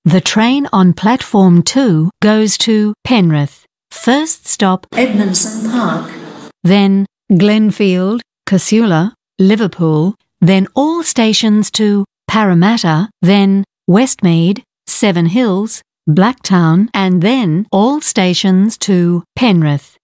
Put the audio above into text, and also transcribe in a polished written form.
The train on platform 2 goes to Penrith. First stop Edmondson Park. Then Glenfield, Casula, Liverpool, then all stations to Parramatta, then Westmead, Seven Hills, Blacktown, and then all stations to Penrith.